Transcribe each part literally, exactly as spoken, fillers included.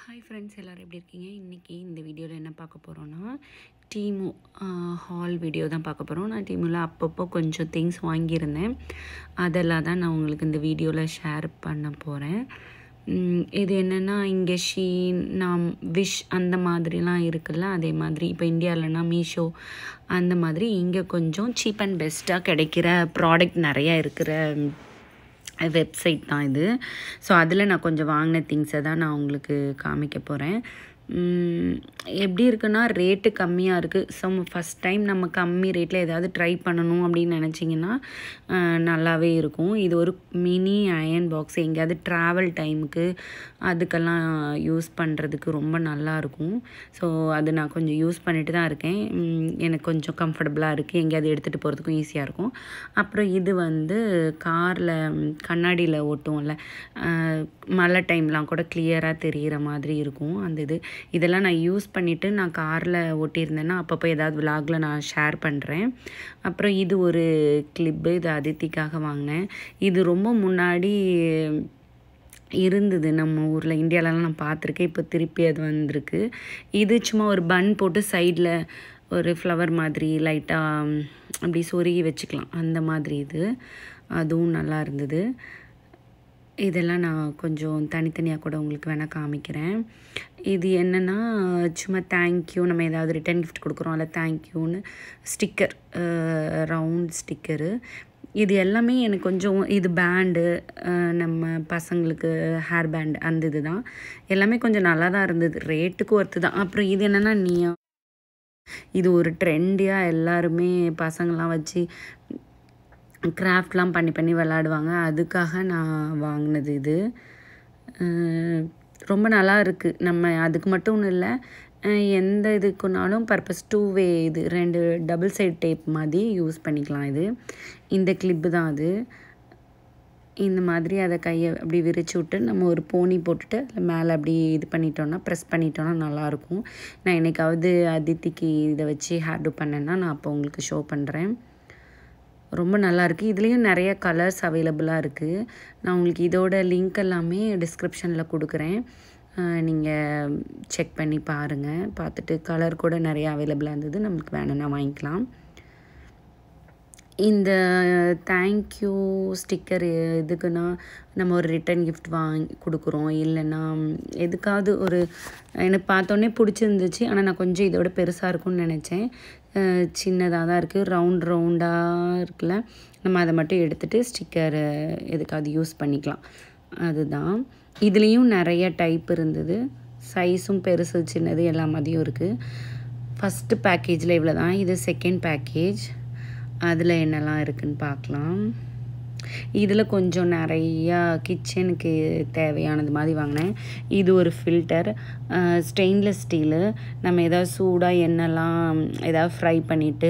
Hi friends, எல்லாரும் எப்படி இருக்கீங்க? இன்னைக்கு இந்த வீடியோவில் என்ன பார்க்க போகிறோன்னா டீமு ஹால் வீடியோ தான் பார்க்க போகிறோம். நான் டீமுல அப்பப்போ கொஞ்சம் திங்ஸ் வாங்கியிருந்தேன், அதெல்லாம் தான் நான் உங்களுக்கு இந்த வீடியோவில் ஷேர் பண்ண போகிறேன். இது என்னென்னா இங்கே ஷீன் நாம் விஷ் அந்த மாதிரிலாம் இருக்குல்ல, அதே மாதிரி இப்போ இந்தியாவிலனா மீஷோ அந்த மாதிரி இங்கே கொஞ்சம் சீப் அண்ட் பெஸ்ட்டாக கிடைக்கிற ப்ராடக்ட் நிறையா இருக்கிற வெப்சைட் தான் இது. ஸோ அதில் நான் கொஞ்சம் வாங்கின திங்ஸை தான் நான் உங்களுக்கு காமிக்க போகிறேன். எப்படி இருக்குன்னா ரேட்டு கம்மியாக இருக்குது. ஸோ ஃபஸ்ட் டைம் நம்ம கம்மி ரேட்டில் ஏதாவது ட்ரை பண்ணணும் அப்படின்னு நினச்சிங்கன்னா நல்லாவே இருக்கும். இது ஒரு மினி அயன் பாக்ஸ், எங்கேயாவது ட்ராவல் டைமுக்கு அதுக்கெல்லாம் யூஸ் பண்ணுறதுக்கு ரொம்ப நல்லாயிருக்கும். ஸோ அது நான் கொஞ்சம் யூஸ் பண்ணிட்டு தான் இருக்கேன். எனக்கு கொஞ்சம் கம்ஃபர்டபுளாக இருக்குது, எங்கேயாவது எடுத்துகிட்டு போகிறதுக்கும் ஈஸியாக இருக்கும். அப்புறம் இது வந்து காரில் கண்ணாடியில் ஓட்டுவோம்ல, மழை டைம்லாம் கூட கிளியராக தெரிகிற மாதிரி இருக்கும் அந்த இது. இதெல்லாம் நான் யூஸ் பண்ணிவிட்டு நான் காரில் ஓட்டியிருந்தேன்னா அப்பப்போ ஏதாவது விலாகில் நான் ஷேர் பண்ணுறேன். அப்புறம் இது ஒரு கிளிப்பு, இது அதித்திக்காக வாங்கினேன். இது ரொம்ப முன்னாடி இருந்தது நம்ம ஊரில், இந்தியாவிலலாம் நான் பார்த்துருக்கேன். இப்போ திருப்பி அது வந்திருக்கு. இது சும்மா ஒரு பன் போட்டு சைடில் ஒரு ஃப்ளவர் மாதிரி லைட்டாக அப்படி சொருகி வச்சுக்கலாம், அந்த மாதிரி இது. அதுவும் நல்லா இருந்தது. இதெல்லாம் நான் கொஞ்சம் தனித்தனியாக கூட உங்களுக்கு வேணால் காமிக்கிறேன். இது என்னென்னா சும்மா தேங்க்யூ, நம்ம ஏதாவது ரிட்டன் கிஃப்ட் கொடுக்குறோம் அதில் தேங்க்யூன்னு ஸ்டிக்கர், ரவுண்ட் ஸ்டிக்கரு. இது எல்லாமே எனக்கு கொஞ்சம், இது பேண்டு, நம்ம பசங்களுக்கு ஹேர் பேண்ட் அந்த இது தான் எல்லாமே கொஞ்சம் நல்லா தான் இருந்தது, ரேட்டுக்கு ஒர்த்து தான். அப்புறம் இது என்னென்னா நீயா, இது ஒரு ட்ரெண்டியாக எல்லாருமே பசங்கள்லாம் வச்சு கிராஃப்ட்லாம் பண்ணி பண்ணி விளாடுவாங்க, அதுக்காக நான் வாங்கினது இது. ரொம்ப நல்லா இருக்குது. நம்ம அதுக்கு மட்டும் ஒன்றும் இல்லை, எந்த இதுக்குனாலும் பர்பஸ் டூ வே, இது ரெண்டு டபுள் சைட் டேப் மாதிரி யூஸ் பண்ணிக்கலாம். இது இந்த கிளிப்பு தான் அது. இந்த மாதிரி அதை கையை அப்படி விரிச்சு விட்டு நம்ம ஒரு போனி போட்டுட்டு அதில் மேலே அப்படி இது பண்ணிட்டோன்னா, ப்ரெஸ் பண்ணிட்டோன்னா நல்லாயிருக்கும். நான் என்னைக்காவது அதித்திக்கு இதை வச்சு ஹேர் டூ பண்ணேன்னா நான் அப்போ உங்களுக்கு ஷோ பண்ணுறேன். ரொம்ப நல்லாயிருக்கு. இதுலேயும் நிறைய கலர்ஸ் அவைலபிளாக இருக்குது. நான் உங்களுக்கு இதோட லிங்க் எல்லாமே டிஸ்கிரிப்ஷனில் கொடுக்குறேன், நீங்கள் செக் பண்ணி பாருங்கள். பார்த்துட்டு கலர் கூட நிறைய அவைலபிளாக இருந்தது, நம்மளுக்கு வேணும்னா வாங்கிக்கலாம். இந்த தேங்க்யூ ஸ்டிக்கர் எதுக்குன்னா, நம்ம ஒரு ரிட்டன் கிஃப்ட் வாங்கி கொடுக்குறோம், இல்லைன்னா எதுக்காவது ஒரு, எனக்கு பார்த்தோன்னே பிடிச்சிருந்துச்சு. ஆனால் நான் கொஞ்சம் இதோட பெருசாக இருக்கும்னு நினச்சேன். சின்னதாக தான் இருக்குது, ரவுண்ட் ரவுண்டாக இருக்குல்ல, நம்ம அதை மட்டும் எடுத்துகிட்டு ஸ்டிக்கரை எதுக்காவது யூஸ் பண்ணிக்கலாம், அதுதான். இதுலேயும் நிறைய டைப் இருந்தது, சைஸும் பெருசு சின்னது எல்லா மாதிரியும் இருக்குது. ஃபஸ்ட்டு பேக்கேஜில் இவ்வளோ தான். இது செகண்ட் பேக்கேஜ், அதில் என்னெல்லாம் இருக்குதுன்னு பார்க்கலாம். இதில் கொஞ்சம் நிறையா கிச்சனுக்கு தேவையானது மாதிரி வாங்கினேன். இது ஒரு ஃபில்டர், ஸ்டெயின்லெஸ் ஸ்டீலு. நம்ம ஏதாவது சூடாக எண்ணெய்லாம் ஏதாவது ஃப்ரை பண்ணிவிட்டு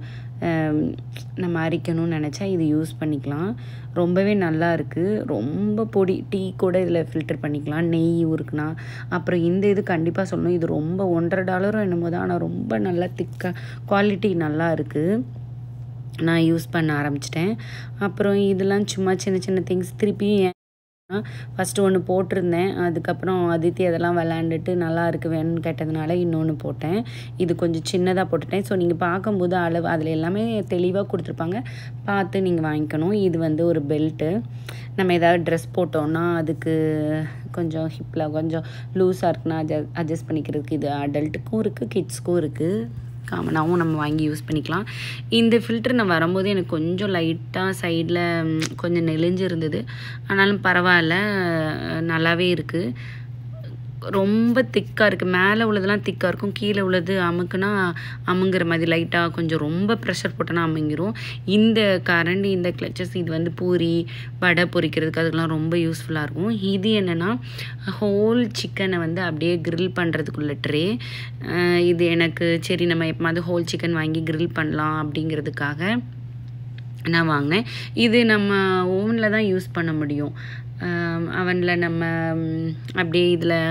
நம்ம அரிக்கணும்னு நினச்சா இது யூஸ் பண்ணிக்கலாம். ரொம்பவே நல்லா இருக்குது. ரொம்ப பொடி டீ கூட இதில் ஃபில்டர் பண்ணிக்கலாம், நெய் ஊருக்குனா. அப்புறம் இந்த இது கண்டிப்பாக சொல்லணும், இது ரொம்ப ஒன்றரை டாலரும் என்னமோ தான், ஆனால் ரொம்ப நல்லா திக்காக குவாலிட்டி நல்லா இருக்குது. நான் யூஸ் பண்ண ஆரம்பிச்சிட்டேன். அப்புறம் இதெல்லாம் சும்மா சின்ன சின்ன திங்ஸ். திருப்பி ஃபஸ்ட்டு ஒன்று போட்டிருந்தேன், அதுக்கப்புறம் அதித்தி அதெல்லாம் விளாண்டுட்டு நல்லா இருக்குது வேணும்னு கேட்டதுனால இன்னொன்று போட்டேன். இது கொஞ்சம் சின்னதாக போட்டுட்டேன். ஸோ நீங்கள் பார்க்கும்போது அளவு அதில் எல்லாமே தெளிவாக கொடுத்துருப்பாங்க, பார்த்து நீங்கள் வாங்கிக்கணும். இது வந்து ஒரு பெல்ட்டு, நம்ம ஏதாவது ட்ரெஸ் போட்டோன்னா அதுக்கு கொஞ்சம் ஹிப்பில் கொஞ்சம் லூஸாக இருக்குன்னா அட்ஜ அட்ஜஸ்ட் பண்ணிக்கிறதுக்கு. இது அடல்ட்டுக்கும் இருக்குது, கிட்ஸ்க்கும் இருக்குது, காமனாகவும் நம்ம வாங்கி யூஸ் பண்ணிக்கலாம். இந்த ஃபில்டர் நான் வரும்போது எனக்கு கொஞ்சம் லைட்டாக சைடில் கொஞ்சம் நெளிஞ்சு இருந்தது, ஆனாலும் பரவாயில்ல, நல்லாவே இருக்குது. ரொம்ப திக்காக இருக்குது. மேலே உள்ளதெல்லாம் திக்காக இருக்கும், கீழே உள்ளது அமுக்குனா அமுங்குற மாதிரி லைட்டாக கொஞ்சம் ரொம்ப ப்ரெஷர் போட்டோன்னா அமுங்கிரும். இந்த கரண்டி, இந்த கிளச்சஸ், இது வந்து பூரி வடை பொரிக்கிறதுக்கு அதுக்கெலாம் ரொம்ப யூஸ்ஃபுல்லாக இருக்கும். இது என்னென்னா ஹோல் சிக்கனை வந்து அப்படியே கிரில் பண்ணுறதுக்குள்ள ட்ரே. இது எனக்கு சரி நம்ம எப்போது ஹோல் சிக்கன் வாங்கி கிரில் பண்ணலாம் அப்படிங்கிறதுக்காக நான் வாங்கினேன். இது நம்ம ஓவனில் தான் யூஸ் பண்ண முடியும், அவனில் நம்ம அப்படியே இதில்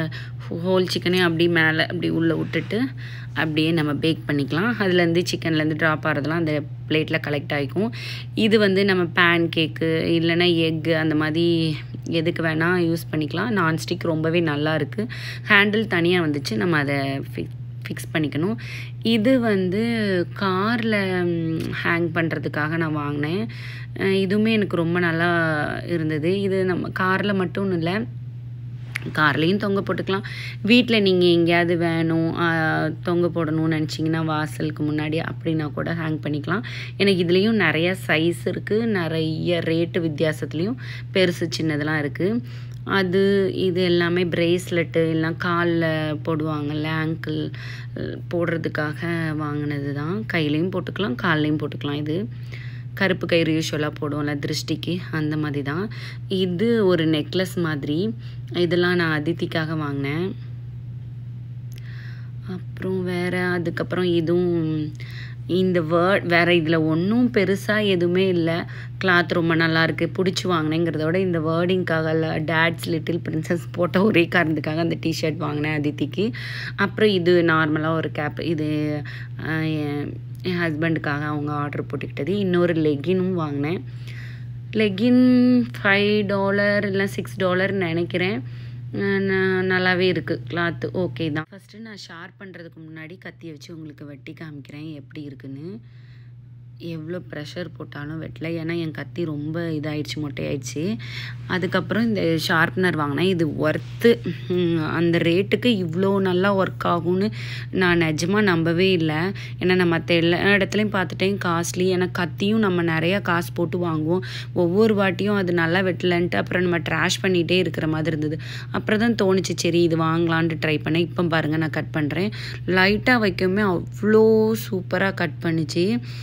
ஹோல் சிக்கனே அப்படியே மேலே அப்படி உள்ளே விட்டுட்டு அப்படியே நம்ம பேக் பண்ணிக்கலாம். அதுலேருந்து சிக்கன்லேருந்து ட்ராப் ஆகிறதுலாம் அந்த பிளேட்டில் கலெக்ட் ஆகிக்கும். இது வந்து நம்ம பேன் கேக்கு இல்லைன்னா எக்கு அந்த மாதிரி எதுக்கு வேணால் யூஸ் பண்ணிக்கலாம். நான்ஸ்டிக் ரொம்பவே நல்லா இருக்குது. ஹேண்டில் தனியாக வந்துச்சு, நம்ம அதை ஃபிக் ஃபிக்ஸ் பண்ணிக்கணும். இது வந்து காரில் ஹேங் பண்ணுறதுக்காக நான் வாங்கினேன். இதுவுமே எனக்கு ரொம்ப நல்லா இருந்தது. இது நம்ம காரில் மட்டும் இல்லை, கார்லேயும் தொங்க போட்டுக்கலாம். வீட்டில் நீங்கள் எங்கேயாவது வேணும் தொங்க போடணும்னு நினச்சிங்கன்னா வாசலுக்கு முன்னாடி அப்படின்னா கூட ஹேங் பண்ணிக்கலாம். எனக்கு இதுலேயும் நிறைய சைஸ் இருக்குது, நிறைய ரேட்டு வித்தியாசத்துலேயும் பெருசு சின்னதெல்லாம் இருக்குது. அது இது எல்லாமே ப்ரேஸ்லெட்டு எல்லாம் காலில் போடுவாங்கள்ல, ஆங்கிள் போடுறதுக்காக வாங்கினது தான். கையிலையும் போட்டுக்கலாம், கால்லையும் போட்டுக்கலாம். இது கருப்பு கயிறு யூஸ்வலாக போடுவோம்ல திருஷ்டிக்கு, அந்த மாதிரி தான். இது ஒரு நெக்லஸ் மாதிரி. இதெல்லாம் நான் அதித்திக்காக வாங்கினேன். அப்புறம் வேறு அதுக்கப்புறம் இதுவும் இந்த வேர்ட் வேறு இதில் ஒன்றும் பெருசாக எதுவுமே இல்லை. கிளாத் ரொம்ப நல்லாயிருக்கு, பிடிச்சி வாங்கினேங்கிறத விட இந்த வேர்டிங்காக இல்லை டேட்ஸ் லிட்டில் பிரின்சஸ் போட்ட ஒரே காரணத்துக்காக அந்த டிஷர்ட் வாங்கினேன் அதித்திக்கு. அப்புறம் இது நார்மலாக ஒரு கேப், இது என் ஹஸ்பண்டுக்காக அவங்க ஆர்டர் போட்டுக்கிட்டது. இன்னொரு லெகினும் வாங்கினேன். லெகின் ஃபைவ் டாலர் இல்லை சிக்ஸ் டாலர்னு நினைக்கிறேன். நல்லாவே இருக்குது, கிளாத்து ஓகே தான். ஃபஸ்ட்டு நான் ஷேர் பண்ணுறதுக்கு முன்னாடி கத்தியை வச்சு உங்களுக்கு வெட்டி காமிக்கிறேன் எப்படி இருக்குன்னு. எவ்வளோ ப்ரெஷர் போட்டாலும் வெட்டலை, ஏன்னா என் கத்தி ரொம்ப இதாகிடுச்சு, மொட்டையாயிடுச்சு. அதுக்கப்புறம் இந்த ஷார்ப்னர் வாங்கினேன். இது ஒர்த்து, அந்த ரேட்டுக்கு இவ்வளோ நல்லா ஒர்க் ஆகும்னு நான் நிஜமாக நம்பவே இல்லை. ஏன்னா நான் மற்ற எல்லா இடத்துலையும் பார்த்துட்டேன் காஸ்ட்லி. ஏன்னா கத்தியும் நம்ம நிறையா காசு போட்டு வாங்குவோம், ஒவ்வொரு வாட்டியும் அது நல்லா வெட்டலன்ட்டு அப்புறம் நம்ம ட்ராஷ் பண்ணிகிட்டே இருக்கிற மாதிரி இருந்தது. அப்புறம் தான் தோணுச்சு சரி இது வாங்கலான்ட்டு ட்ரை பண்ணேன். இப்போ பாருங்கள் நான் கட் பண்ணுறேன். லைட்டாக வைக்கவுமே அவ்வளோ சூப்பராக கட் பண்ணிச்சு,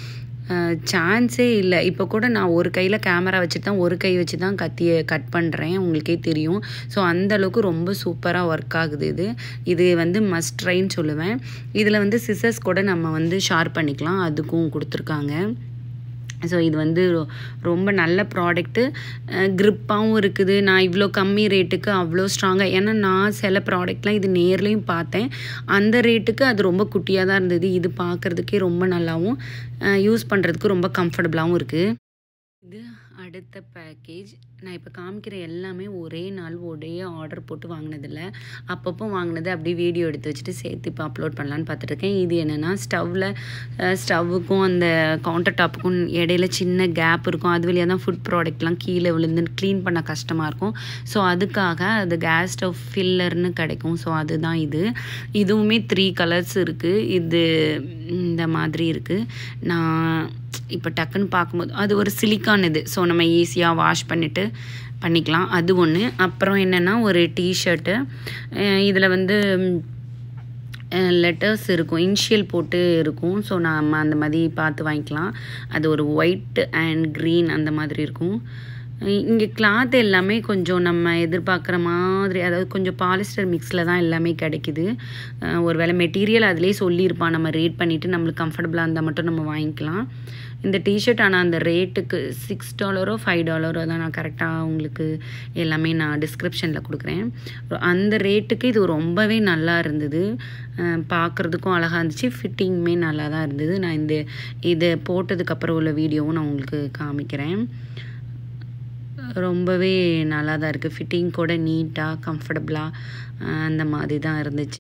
சான்ஸே இல்லை. இப்போ கூட நான் ஒரு கையில் கேமரா வச்சுட்டு தான் ஒரு கை வச்சு தான் கத்தியை கட் பண்ணுறேன், உங்களுக்கே தெரியும். ஸோ அந்தளவுக்கு ரொம்ப சூப்பராக ஒர்க் ஆகுது. இது இது வந்து மஸ்ட் ட்ரைன்னு சொல்லுவேன். இதில் வந்து சிசர்ஸ் கூட நம்ம வந்து ஷார்ப் பண்ணிக்கலாம், அதுக்கும் கொடுத்துருக்காங்க. ஸோ இது வந்து ரொம்ப நல்ல ப்ராடக்ட்டு, க்ரிப்பாகவும் இருக்குது. நான் இவ்வளோ கம்மி ரேட்டுக்கு அவ்வளோ ஸ்ட்ராங்காக, ஏன்னா நான் சில ப்ராடக்ட்லாம் இது நேர்லேயும் பார்த்தேன், அந்த ரேட்டுக்கு அது ரொம்ப குட்டியாக தான் இருந்தது. இது பார்க்குறதுக்கே ரொம்ப நல்லாவும் யூஸ் பண்ணுறதுக்கு ரொம்ப கம்ஃபர்டபுளாகவும் இருக்குது. இது அடுத்த பேக்கேஜ். நான் இப்போ காமிக்கிற எல்லாமே ஒரே நாள் ஒரே ஆர்டர் போட்டு வாங்கினதில்ல, அப்பப்போ வாங்கினது அப்படியே வீடியோ எடுத்து வச்சுட்டு சேர்த்து இப்போ அப்லோட் பண்ணலான்னு பார்த்துட்ருக்கேன். இது என்னென்னா ஸ்டவ்வில் ஸ்டவ்வுக்கும் அந்த கவுண்டர் டாப்புக்கும் இடையில சின்ன கேப் இருக்கும், அது வழியாக தான் ஃபுட் ப்ராடக்ட்லாம் கீழே விழுந்து க்ளீன் பண்ண கஷ்டமாக இருக்கும். ஸோ அதுக்காக அது கேஸ் ஸ்டவ் ஃபில்லர்னு கிடைக்கும். ஸோ அதுதான் இது. இதுவுமே த்ரீ கலர்ஸ் இருக்குது. இது இந்த மாதிரி இருக்குது. நான் இப்போ டக்குன்னு பார்க்கும்போது அது ஒரு சிலிக்கான் இது, ஸோ நம்ம ஈஸியாக வாஷ் பண்ணிவிட்டு பண்ணிக்கலாம், அது ஒன்று. அப்புறம் என்னென்னா ஒரு டிஷர்ட்டு, இதில் வந்து லெட்டர்ஸ் இருக்கும், இனிஷியல் போட்டு இருக்கும். ஸோ நம்ம அந்த மாதிரி பார்த்து வாங்கிக்கலாம். அது ஒரு ஒயிட் அண்ட் க்ரீன் அந்த மாதிரி இருக்கும். இங்கே கிளாத் எல்லாமே கொஞ்சம் நம்ம எதிர்பார்க்குற மாதிரி, அதாவது கொஞ்சம் பாலிஸ்டர் மிக்ஸில் தான் எல்லாமே கிடைக்குது. ஒரு வேளை மெட்டீரியல் அதிலே சொல்லியிருப்பான், நம்ம ரேட் பண்ணிவிட்டு நம்மளுக்கு கம்ஃபர்டபுளாக இருந்தால் மட்டும் நம்ம வாங்கிக்கலாம். இந்த டிஷர்ட் ஆனால் அந்த ரேட்டுக்கு சிக்ஸ் டாலரோ ஃபைவ் டாலரோ தான், நான் கரெக்டாக உங்களுக்கு எல்லாமே நான் டிஸ்கிரிப்ஷனில் கொடுக்குறேன். அந்த ரேட்டுக்கு இது ரொம்பவே நல்லா இருந்தது, பார்க்குறதுக்கும் அழகாக இருந்துச்சு, ஃபிட்டிங்குமே நல்லா தான் இருந்தது. நான் இந்த இதை போட்டதுக்கப்புறம் உள்ள வீடியோவும் நான் உங்களுக்கு காமிக்கிறேன். ரொம்பவே நல்லா தான் இருக்குது, ஃபிட்டிங் கூட நீட்டாக கம்ஃபர்டபுளாக அந்த மாதிரி தான் இருந்துச்சு.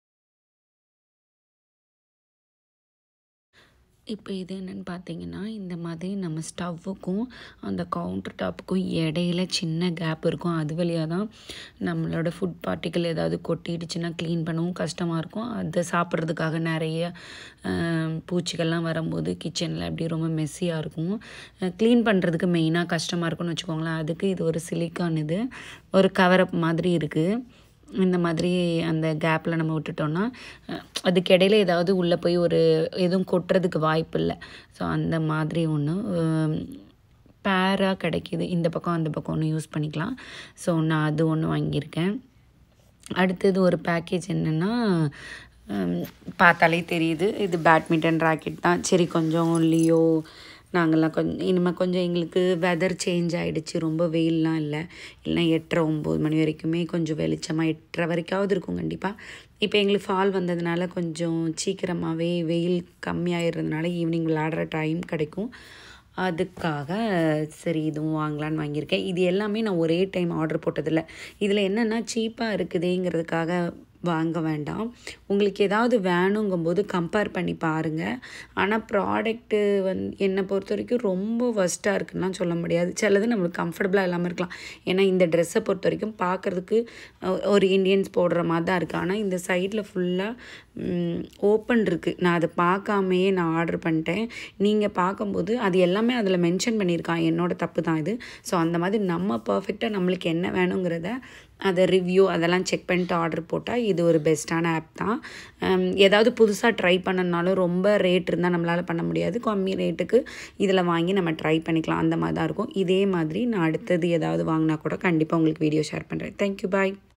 இப்போ இது என்னென்னு பார்த்தீங்கன்னா, இந்த மாதிரி நம்ம ஸ்டவ்வுக்கும் அந்த கவுண்டர் டாப்புக்கும் இடையில சின்ன கேப் இருக்கும், அது வழியாக தான் நம்மளோட ஃபுட் பார்ட்டிக்கல் ஏதாவது கொட்டிடுச்சுன்னா க்ளீன் பண்ணவும் கஷ்டமாக இருக்கும். அதை சாப்பிட்றதுக்காக நிறைய பூச்சிகள்லாம் வரும்போது கிச்சனில் அப்படி ரொம்ப மெஸ்ஸியாக இருக்கும், க்ளீன் பண்ணுறதுக்கு மெயினாக கஷ்டமாக இருக்கும்னு வச்சுக்கோங்களேன். அதுக்கு இது ஒரு சிலிக்கான், இது ஒரு கவரப் மாதிரி இருக்குது. இந்த மாதிரி அந்த கேப்பில் நம்ம விட்டுட்டோன்னா அதுக்கு இடையில ஏதாவது உள்ளே போய் ஒரு எதுவும் கொட்டுறதுக்கு வாய்ப்பு இல்லை. ஸோ அந்த மாதிரி ஒன்று பேராக கிடைக்கிது, இந்த பக்கம் அந்த பக்கம் ஒன்று யூஸ் பண்ணிக்கலாம். ஸோ நான் அது ஒன்று வாங்கியிருக்கேன். அடுத்தது ஒரு பேக்கேஜ் என்னென்னா, பார்த்தாலே தெரியுது இது பேட்மிண்டன் ராக்கெட் தான். சரி கொஞ்சம் லியோ நாங்கள்லாம் கொஞ்சம் இனிமேல் கொஞ்சம் எங்களுக்கு வெதர் சேஞ்ச் ஆகிடுச்சு, ரொம்ப வெயிலெலாம் இல்லை, இல்லைனா எட்டரை ஒம்பது மணி வரைக்குமே கொஞ்சம் வெளிச்சமாக எட்டரை வரைக்காவது இருக்கும் கண்டிப்பாக. இப்போ எங்களுக்கு ஃபால் வந்ததுனால கொஞ்சம் சீக்கிரமாகவே வெயில் கம்மியாகிறதுனால ஈவினிங் விளையாடுற டைம் கிடைக்கும். அதுக்காக சரி இதுவும் வாங்கலான்னு வாங்கியிருக்கேன். இது எல்லாமே நான் ஒரே டைம் ஆர்டர் போட்டதில்லை. இதில் என்னென்னா சீப்பாக இருக்குதேங்கிறதுக்காக வாங்க வேண்டாம். உங்களுக்கு ஏதாவது வேணுங்கும்போது கம்பேர் பண்ணி பாருங்கள். ஆனால் ப்ராடக்ட்டு வந் என்னை பொறுத்த வரைக்கும் ரொம்ப ஒர்ஸ்ட்டாக இருக்குன்னுலாம் சொல்ல முடியாது. சிலது நம்மளுக்கு கம்ஃபர்டபுளாக இல்லாமல் இருக்கலாம். ஏன்னா இந்த ட்ரெஸ்ஸை பொறுத்த வரைக்கும் பார்க்குறதுக்கு ஒரு இண்டியன்ஸ் போடுற மாதிரி தான் இருக்குது. ஆனால் இந்த சைடில் ஃபுல்லாக ஓப்பன் இருக்குது. நான் அதை பார்க்காமையே நான் ஆர்டர் பண்ணிட்டேன். நீங்கள் பார்க்கும்போது அது எல்லாமே அதில் மென்ஷன் பண்ணியிருக்கான். என்னோடய தப்பு தான் இது. ஸோ அந்த மாதிரி நம்ம பர்ஃபெக்டாக நம்மளுக்கு என்ன வேணுங்கிறத அதை ரிவ்யூ அதெல்லாம் செக் பண்ணிட்டு ஆர்டர் போட்டால் இது ஒரு பெஸ்ட்டான ஆப் தான். ஏதாவது புதுசாக ட்ரை பண்ணனாலும் ரொம்ப ரேட் இருந்தால் நம்மளால் பண்ண முடியாது. கம்மி ரேட்டுக்கு இதில் வாங்கி நம்ம ட்ரை பண்ணிக்கலாம். அந்த மாதிரி தான் இருக்கும். இதே மாதிரி நான் அடுத்தது ஏதாவது வாங்கினா கூட கண்டிப்பாக உங்களுக்கு வீடியோ ஷேர் பண்ணுறேன். தேங்க்யூ, பாய்.